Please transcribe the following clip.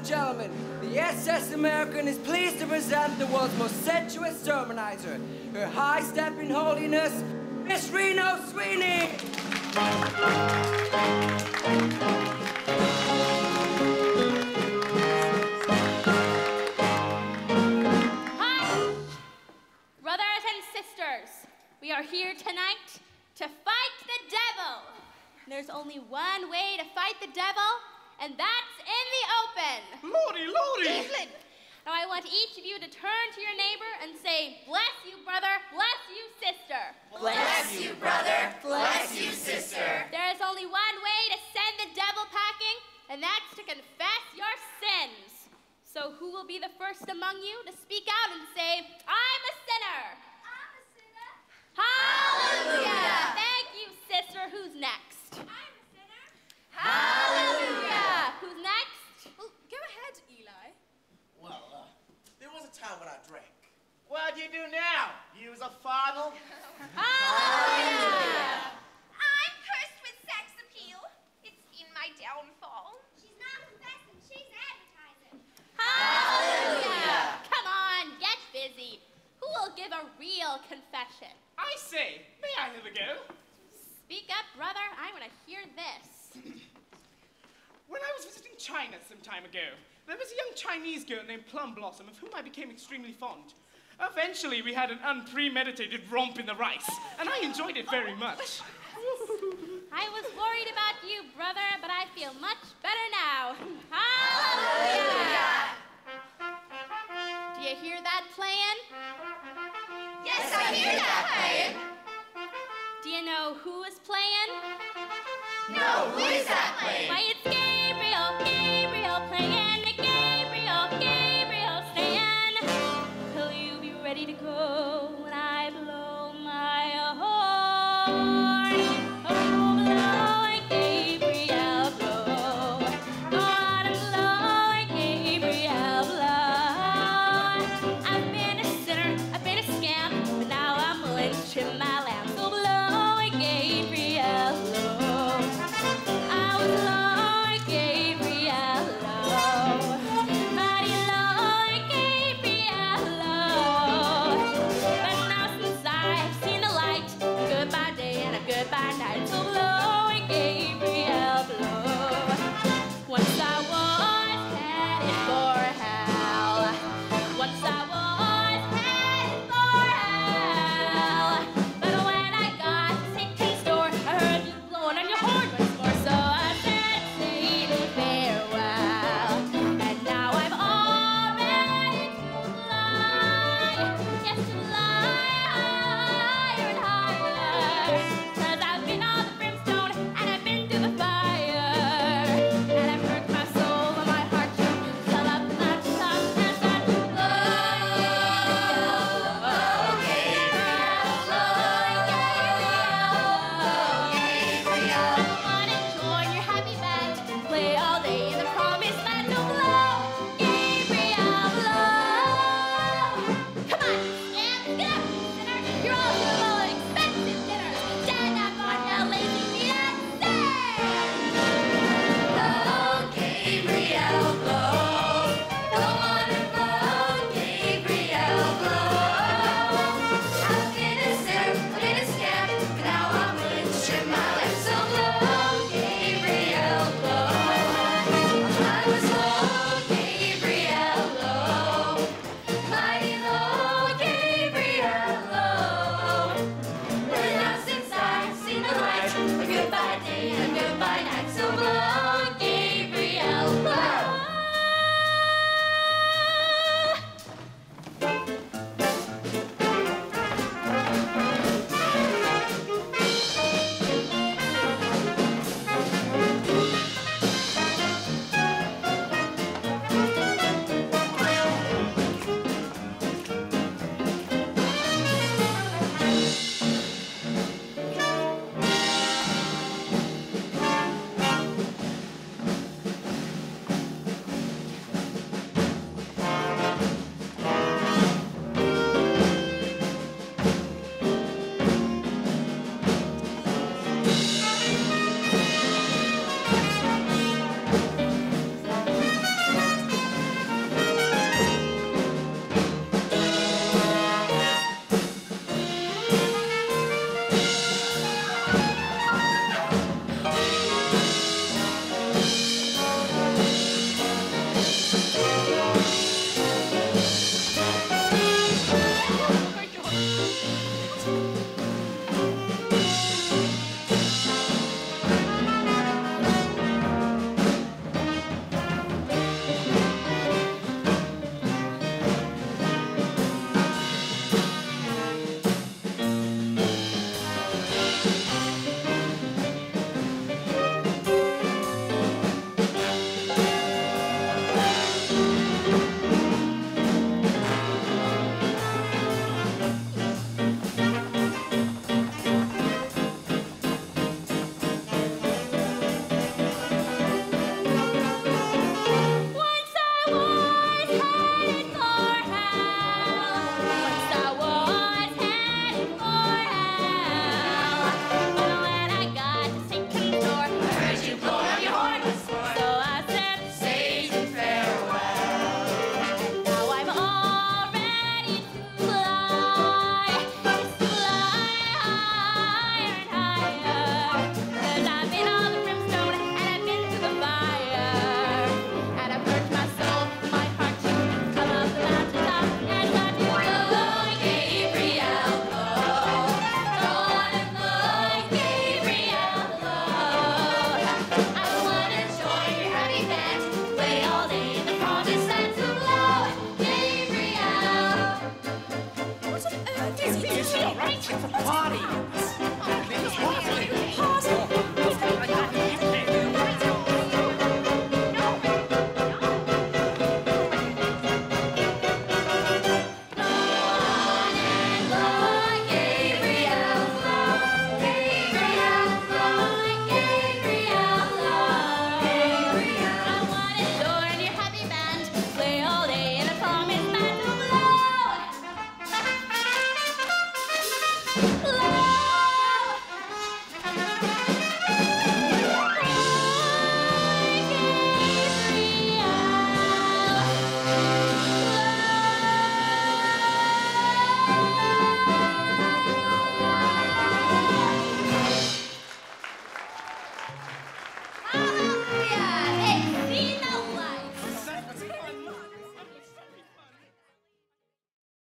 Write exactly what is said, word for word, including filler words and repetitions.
and gentlemen, the S S American is pleased to present the world's most sensuous sermonizer, Her High-Stepping Holiness, Miss Reno Sweeney. Hi, brothers and sisters. We are here tonight to fight the devil. There's only one way to fight the devil, and that's in the open. Lordy, lordy! Excellent. Now I want each of you to turn to your neighbor and say, bless you, brother, bless you, sister. Bless you, brother, bless you, sister. There is only one way to send the devil packing, and that's to confess your sins. So who will be the first among you to speak out and say, I'm a sinner? I'm a sinner. Hallelujah! Thank you, sister. Who's next? I'm a sinner. Hallelujah! Who's next? Well, go ahead, Eli. Well, uh, there was a time when I drank. What do you do now? Use a fondle? Hallelujah! I'm cursed with sex appeal. It's been my downfall. She's not confessing, she's advertising. Hallelujah! Come on, get busy. Who will give a real confession? I say, may I have a go? Speak up, brother. I want to hear this. When I was visiting China some time ago, there was a young Chinese girl named Plum Blossom of whom I became extremely fond. Eventually, we had an unpremeditated romp in the rice, and I enjoyed it very much. I was worried about you, brother, but I feel much better now. Hallelujah! Do you hear that playing? Yes, I hear that playing. Do you know who is playing? No, who is that playing? Why, it's